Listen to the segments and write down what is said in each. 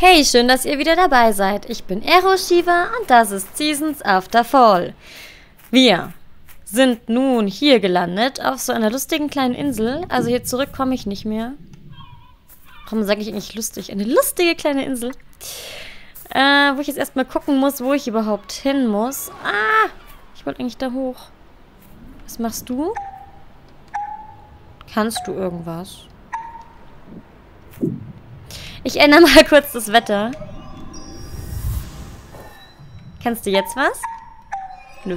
Hey, schön, dass ihr wieder dabei seid. Ich bin Eroshiva und das ist Seasons After Fall. Wir sind nun hier gelandet auf so einer lustigen kleinen Insel. Also hier zurück komme ich nicht mehr. Warum sage ich eigentlich lustig? Eine lustige kleine Insel. Wo ich jetzt erstmal gucken muss, wo ich überhaupt hin muss. Ah, ich wollte eigentlich da hoch. Was machst du? Kannst du irgendwas? Ich ändere mal kurz das Wetter. Kannst du jetzt was? Nö.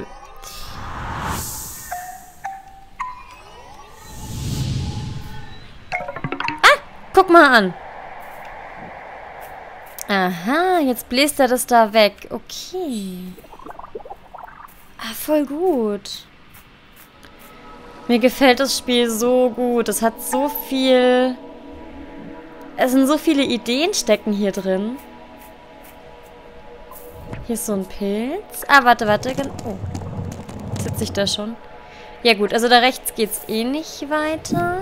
Ah, guck mal an. Aha, jetzt bläst er das da weg. Okay. Ah, voll gut. Mir gefällt das Spiel so gut. Es hat so viel... Es sind so viele Ideen stecken hier drin. Hier ist so ein Pilz. Ah, warte. Oh. Sitze ich da schon? Ja gut, also da rechts geht's eh nicht weiter.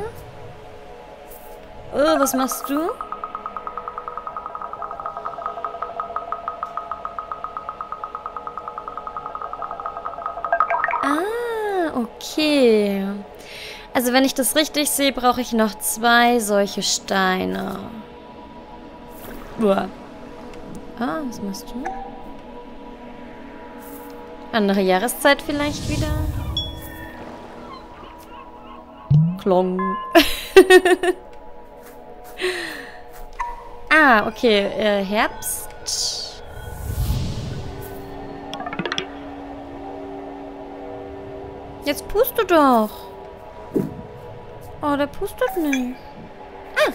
Oh, was machst du? Ah, okay. Also wenn ich das richtig sehe, brauche ich noch 2 solche Steine. Uah. Ah, was machst du? Andere Jahreszeit vielleicht wieder? Klong. Ah, okay. Herbst. Jetzt puste doch. Oh, der pustet nicht. Ah.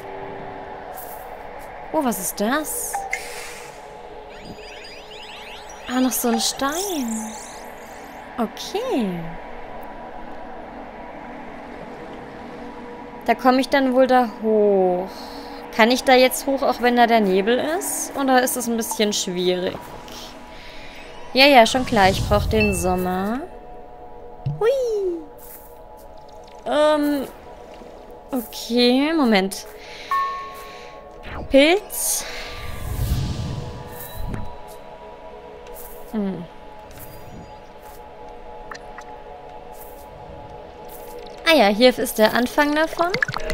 Oh, was ist das? Ah, noch so ein Stein. Okay. Da komme ich dann wohl da hoch. Kann ich da jetzt hoch, auch wenn da der Nebel ist? Oder ist das ein bisschen schwierig? Ja, schon klar. Ich brauche den Sommer. Hui. Okay, Moment. Pilz. Ah ja, hier ist der Anfang davon.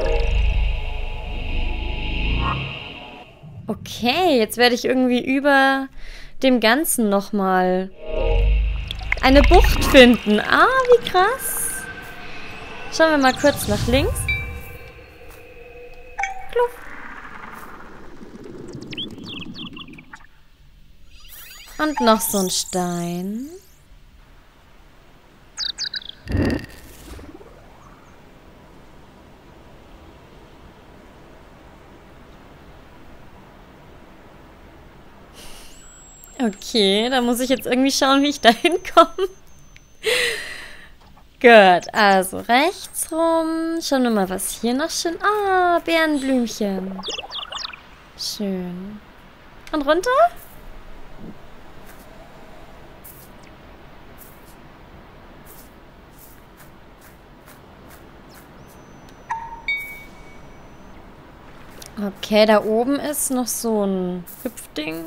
Okay, jetzt werde ich irgendwie über dem Ganzen nochmal eine Bucht finden. Ah, wie krass. Schauen wir mal kurz nach links. Und noch so ein Stein. Okay, da muss ich jetzt irgendwie schauen, wie ich da hinkomme. Gut, also rechts rum. Schauen wir mal, was hier noch schön... Ah, Bärenblümchen. Schön. Und runter? Okay, da oben ist noch so ein Hüpfding.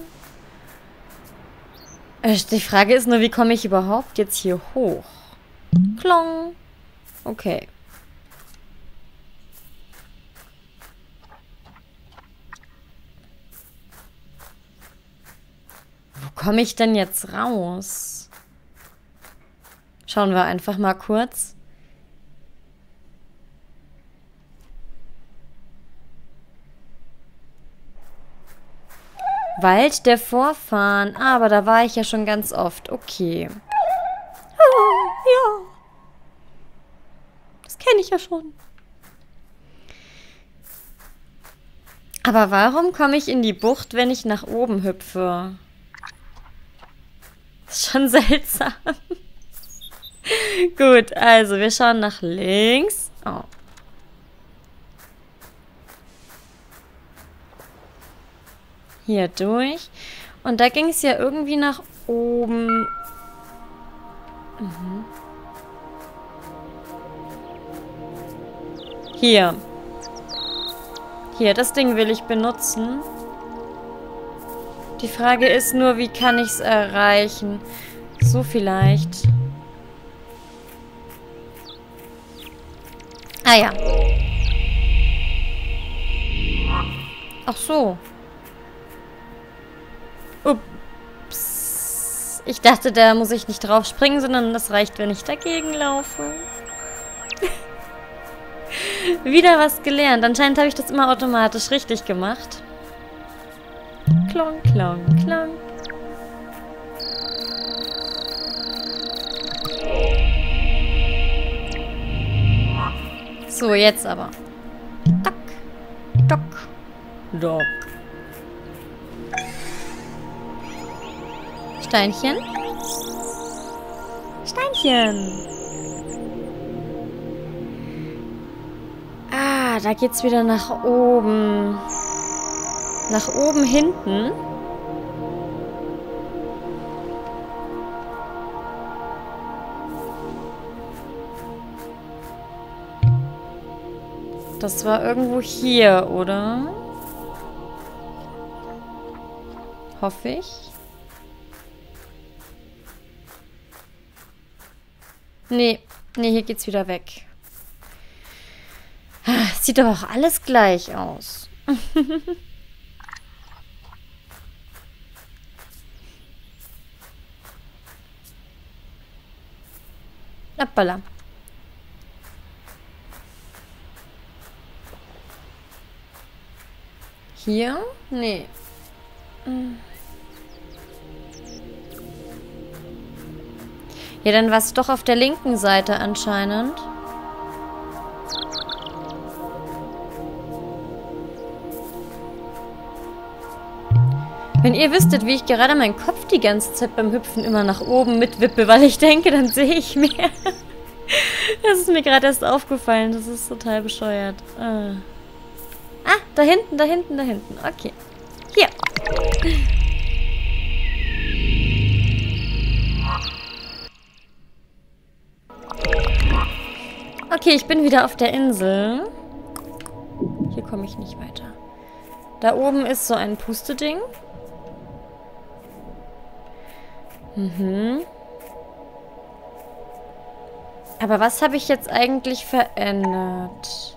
Die Frage ist nur, wie komme ich überhaupt jetzt hier hoch? Klong. Okay. Wo komme ich denn jetzt raus? Schauen wir einfach mal kurz. Wald der Vorfahren. Ah, aber da war ich ja schon ganz oft. Okay. Oh, ja. Das kenne ich ja schon. Aber warum komme ich in die Bucht, wenn ich nach oben hüpfe? Das ist schon seltsam. Gut, also wir schauen nach links. Oh. Hier durch. Und da ging es ja irgendwie nach oben. Hier. Hier, das Ding will ich benutzen. Die Frage ist nur, wie kann ich es erreichen? So vielleicht. Ah ja. Ach so. Ups. Ich dachte, da muss ich nicht drauf springen, sondern das reicht, wenn ich dagegen laufe. Wieder was gelernt. Anscheinend habe ich das immer automatisch richtig gemacht. Klong, klong, klong. So, jetzt aber. Dock, dock, dock. Steinchen. Steinchen. Ah, da geht's wieder nach oben. Nach oben hinten. Das war irgendwo hier, oder? Hoffe ich. Nee, hier geht's wieder weg. Sieht doch auch alles gleich aus. Appala. Hier? Nee. Ja, dann war es doch auf der linken Seite anscheinend. Wenn ihr wüsstet, wie ich gerade meinen Kopf die ganze Zeit beim Hüpfen immer nach oben mitwippe, weil ich denke, dann sehe ich mehr. Das ist mir gerade erst aufgefallen. Das ist total bescheuert. Ah, da hinten, da hinten, da hinten. Okay. Hier. Okay, ich bin wieder auf der Insel. Hier komme ich nicht weiter. Da oben ist so ein Pusteding. Aber was habe ich jetzt eigentlich verändert?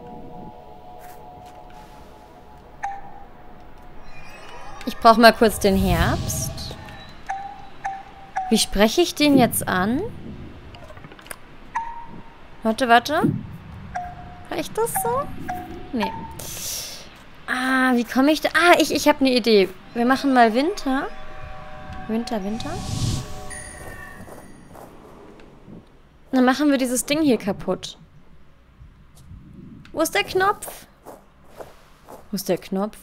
Ich brauche mal kurz den Herbst. Wie spreche ich den jetzt an? Warte. Reicht das so? Nee. Ah, wie komme ich da? Ah, ich habe eine Idee. Wir machen mal Winter. Winter. Dann machen wir dieses Ding hier kaputt. Wo ist der Knopf? Wo ist der Knopf?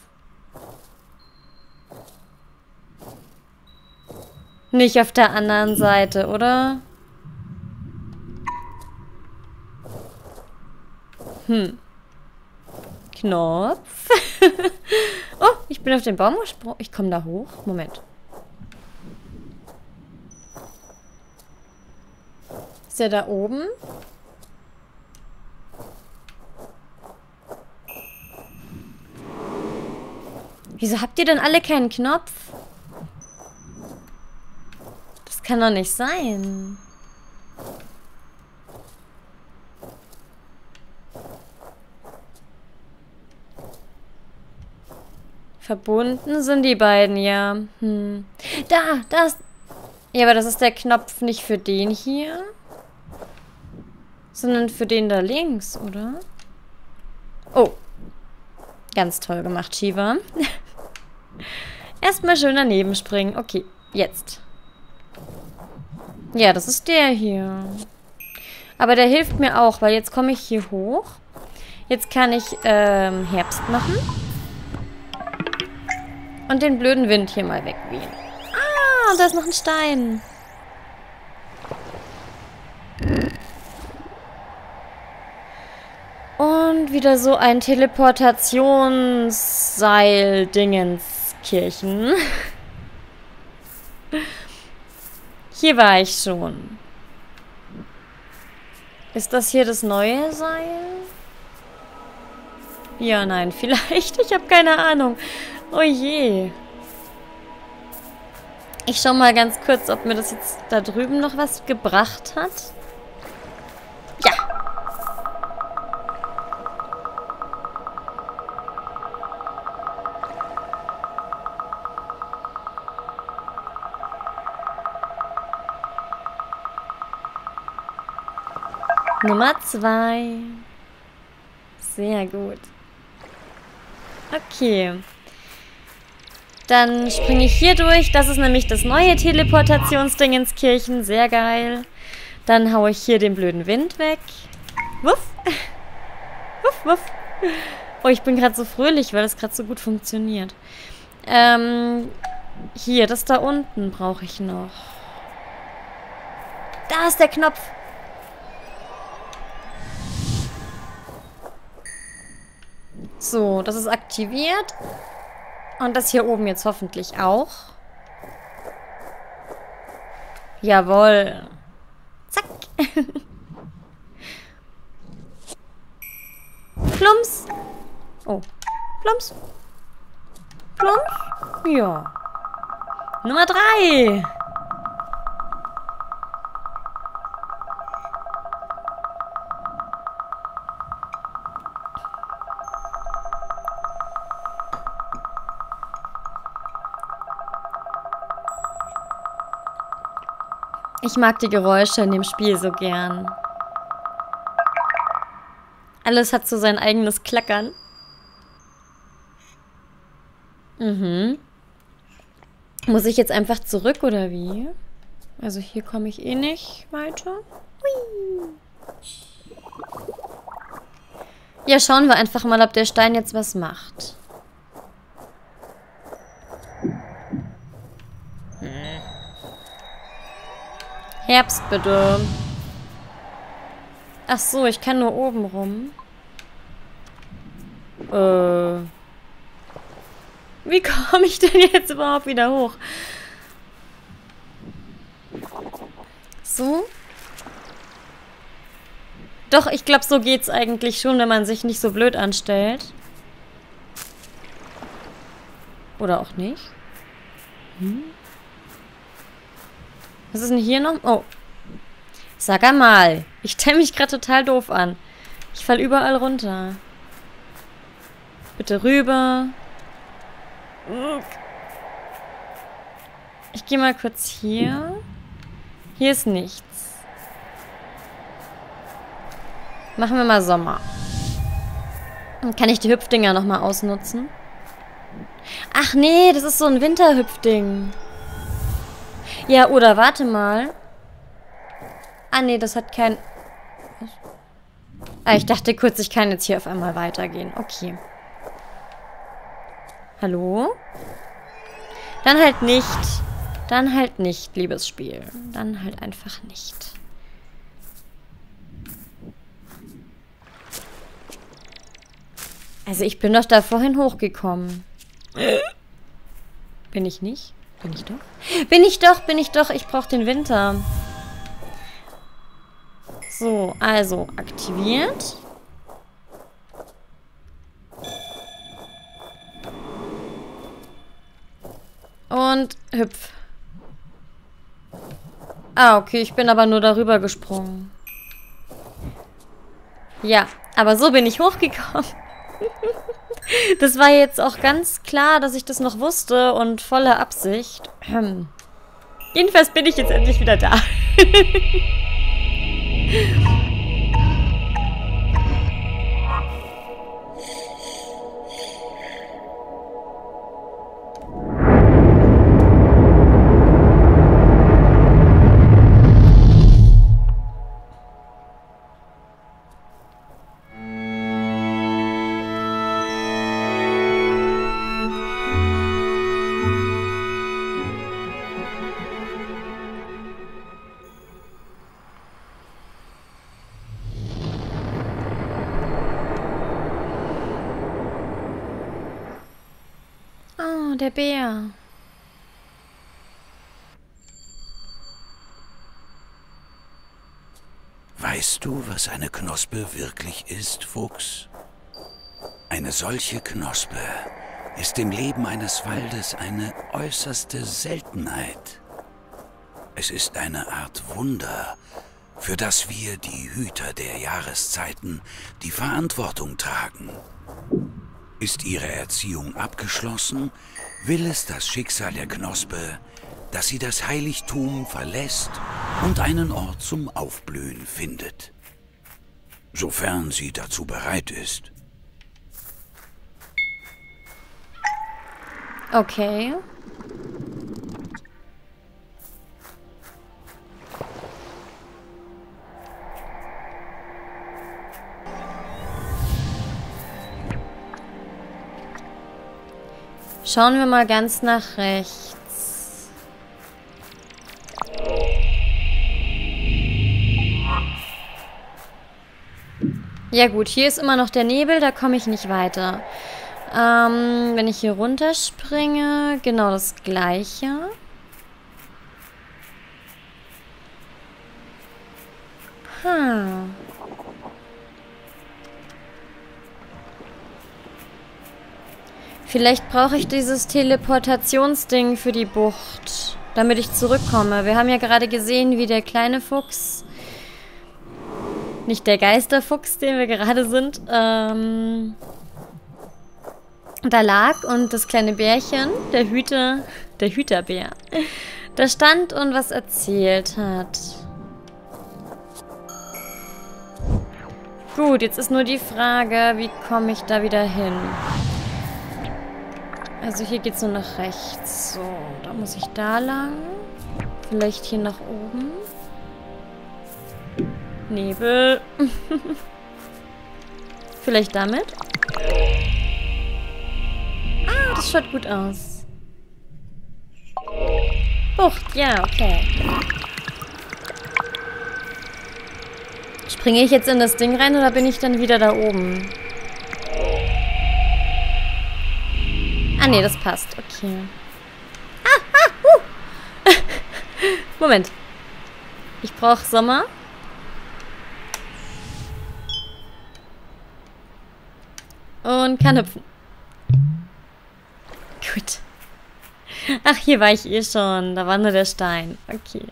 Nicht auf der anderen Seite, oder? Knopf. Oh, ich bin auf den Baum gesprungen. Ich komme da hoch. Moment. Ist der da oben? Wieso habt ihr denn alle keinen Knopf? Das kann doch nicht sein. Verbunden sind die beiden, ja. Da ist... Ja, aber das ist der Knopf nicht für den hier, sondern für den da links, oder? Oh. Ganz toll gemacht, Shiva. Erstmal schön daneben springen. Okay, jetzt. Ja, das ist der hier. Aber der hilft mir auch, weil jetzt komme ich hier hoch. Jetzt kann ich Herbst machen. Und den blöden Wind hier mal wegwehen. Ah, und da ist noch ein Stein. Und wieder so ein Teleportationsseil-Dingenskirchen. Hier war ich schon. Ist das hier das neue Seil? Ja, nein, vielleicht. Ich habe keine Ahnung. Oh je. Ich schau mal ganz kurz, ob mir das jetzt da drüben noch was gebracht hat. Ja. Nummer 2. Sehr gut. Okay. Dann springe ich hier durch. Das ist nämlich das neue Teleportationsding ins Kirchen. Sehr geil. Dann haue ich hier den blöden Wind weg. Wuff. Wuff, wuff. Oh, ich bin gerade so fröhlich, weil das gerade so gut funktioniert. Hier, das da unten brauche ich noch. Da ist der Knopf. So, das ist aktiviert. Und das hier oben jetzt hoffentlich auch. Jawohl. Zack. Plumps. Oh. Plumps. Plumps. Ja. Nummer 3. Ich mag die Geräusche in dem Spiel so gern. Alles hat so sein eigenes Klackern. Mhm. Muss ich jetzt einfach zurück, oder wie? Also hier komme ich eh nicht weiter. Hui. Ja, schauen wir einfach mal, ob der Stein jetzt was macht. Herbst, bitte. Ach so, ich kann nur oben rum. Wie komme ich denn jetzt überhaupt wieder hoch? So? Doch, ich glaube, so geht's eigentlich schon, wenn man sich nicht so blöd anstellt. Oder auch nicht. Was ist denn hier noch? Oh. Sag einmal. Ich stelle mich gerade total doof an. Ich fall überall runter. Bitte rüber. Ich gehe mal kurz hier. Hier ist nichts. Machen wir mal Sommer. Dann kann ich die Hüpfdinger nochmal ausnutzen. Ach nee, das ist so ein Winterhüpfding. Ja, oder warte mal. Ah, nee, das hat kein... Ah, ich dachte kurz, ich kann jetzt hier auf einmal weitergehen. Okay. Hallo? Dann halt nicht. Dann halt nicht, liebes Spiel. Dann halt einfach nicht. Also ich bin doch da vorhin hochgekommen. Bin ich nicht? Bin ich doch? Bin ich doch, bin ich doch. Ich brauche den Winter. So, also aktiviert. Und hüpf. Ah, okay, ich bin aber nur darüber gesprungen. Ja, aber so bin ich hochgekommen. Das war jetzt auch ganz klar, dass ich das noch wusste und voller Absicht. Jedenfalls bin ich jetzt endlich wieder da. Oh, der Bär. Weißt du, was eine Knospe wirklich ist, Fuchs? Eine solche Knospe ist im Leben eines Waldes eine äußerste Seltenheit. Es ist eine Art Wunder, für das wir, die Hüter der Jahreszeiten, die Verantwortung tragen. Ist ihre Erziehung abgeschlossen, will es das Schicksal der Knospe, dass sie das Heiligtum verlässt und einen Ort zum Aufblühen findet. Sofern sie dazu bereit ist. Okay. Schauen wir mal ganz nach rechts. Ja gut, hier ist immer noch der Nebel, da komme ich nicht weiter. Wenn ich hier runterspringe, genau das Gleiche. Vielleicht brauche ich dieses Teleportationsding für die Bucht, damit ich zurückkomme. Wir haben ja gerade gesehen, wie der kleine Fuchs, nicht der Geisterfuchs, den wir gerade sind, da lag und das kleine Bärchen, der Hüterbär, da stand und was erzählt hat. Gut, jetzt ist nur die Frage, wie komme ich da wieder hin? Also hier geht's nur nach rechts. So, da muss ich da lang. Vielleicht hier nach oben. Nebel. Vielleicht damit? Ah, das schaut gut aus. Bucht, ja, okay. Springe ich jetzt in das Ding rein oder bin ich dann wieder da oben? Ah, nee, das passt. Okay. Moment. Ich brauche Sommer. Und kann hüpfen. Gut. Ach, hier war ich eh schon. Da war nur der Stein. Okay.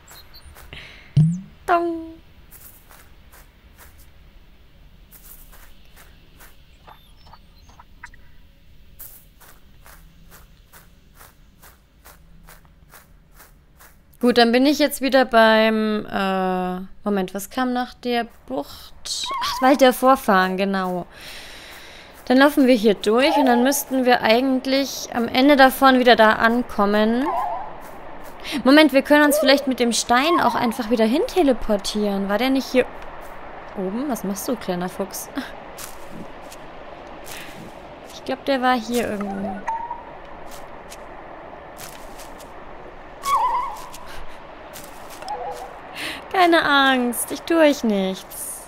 Dong. Gut, dann bin ich jetzt wieder beim, Moment, was kam nach der Bucht? Ach, Wald der Vorfahren, genau. Dann laufen wir hier durch und dann müssten wir eigentlich am Ende davon wieder da ankommen. Moment, wir können uns vielleicht mit dem Stein auch einfach wieder hin teleportieren. War der nicht hier oben? Was machst du, kleiner Fuchs? Ich glaube, der war hier irgendwo. Keine Angst, ich tue euch nichts.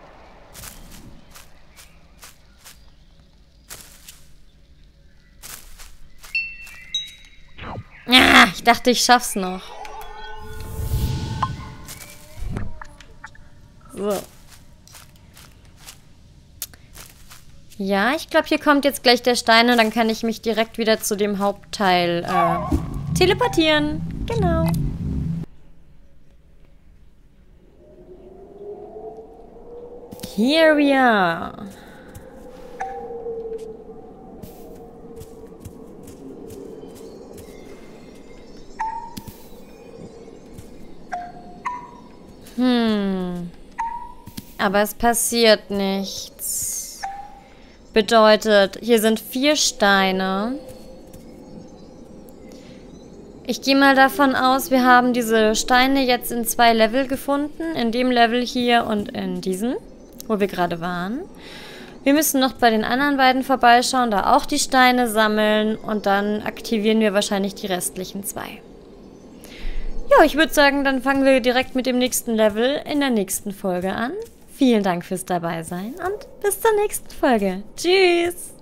Ah, ich dachte, ich schaff's noch. So. Ja, ich glaube, hier kommt jetzt gleich der Stein und dann kann ich mich direkt wieder zu dem Hauptteil teleportieren. Genau. Here we are. Aber es passiert nichts. Bedeutet, hier sind 4 Steine. Ich gehe mal davon aus, wir haben diese Steine jetzt in 2 Level gefunden. In dem Level hier und in diesem, wo wir gerade waren. Wir müssen noch bei den anderen beiden vorbeischauen, da auch die Steine sammeln und dann aktivieren wir wahrscheinlich die restlichen 2. Ja, ich würde sagen, dann fangen wir direkt mit dem nächsten Level in der nächsten Folge an. Vielen Dank fürs Dabeisein und bis zur nächsten Folge. Tschüss!